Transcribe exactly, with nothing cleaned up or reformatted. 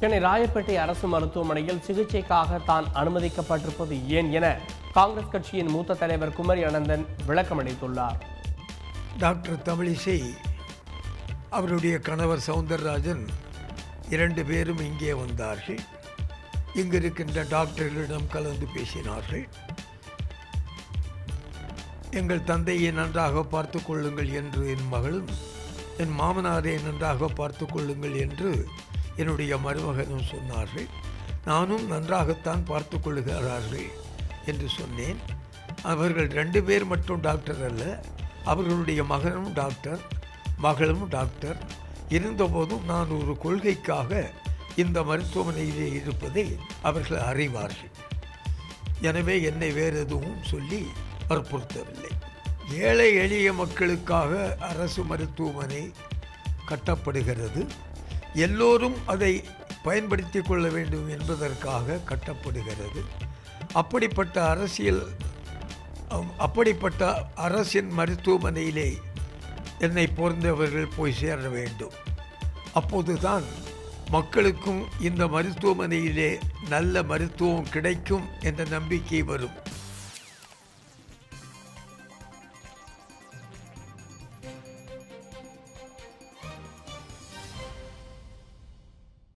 சென்னை ராயப்பேட்டை அரசு மருத்துவமனையில் சிகிச்சைக்காக தான் அனுமதிக்கப்பட்டிருப்பது ஏன் என காங்கிரஸ் கட்சியின் மூத்த தலைவர் குமரி அனந்தன் விளக்கம் அளித்துள்ளார். டாக்டர் தமிழிசை அவருடைய கணவர் சவுந்தரராஜன் இரண்டு பேரும் இங்கே வந்தார்கள். இங்கு இருக்கின்ற டாக்டர்களிடம் கலந்து பேசினார்கள். எங்கள் தந்தையை நன்றாக பார்த்து கொள்ளுங்கள் என்று என் மகளும், என் மாமனாரை நன்றாக பார்த்து கொள்ளுங்கள் என்று என்னுடைய மருமகனும் சொன்னார்கள். நானும் நன்றாகத்தான் பார்த்து கொள்ளுகிறார்கள் என்று சொன்னேன். அவர்கள் ரெண்டு பேர் மட்டும் டாக்டர் அல்ல, அவர்களுடைய மகனும் டாக்டர், மகளும் டாக்டர். இருந்தபோதும் நான் ஒரு கொள்கைக்காக இந்த மருத்துவமனையிலே இருப்பதை அவர்கள் அறிவார்கள். எனவே என்னை வேறு எதுவும் சொல்லி வற்புறுத்தவில்லை. ஏழை எளிய மக்களுக்காக அரசு மருத்துவமனை கட்டப்படுகிறது. எல்லோரும் அதை பயன்படுத்தி கொள்ள வேண்டும் என்பதற்காக கட்டப்படுகிறது. அப்படிப்பட்ட அரசியல் அப்படிப்பட்ட அரசின் மருத்துவமனையிலே என்னை போன்றவர்கள் போய் சேர வேண்டும். அப்போதுதான் மக்களுக்கும் இந்த மருத்துவமனையிலே நல்ல மருத்துவம் கிடைக்கும் என்ற நம்பிக்கை வரும்.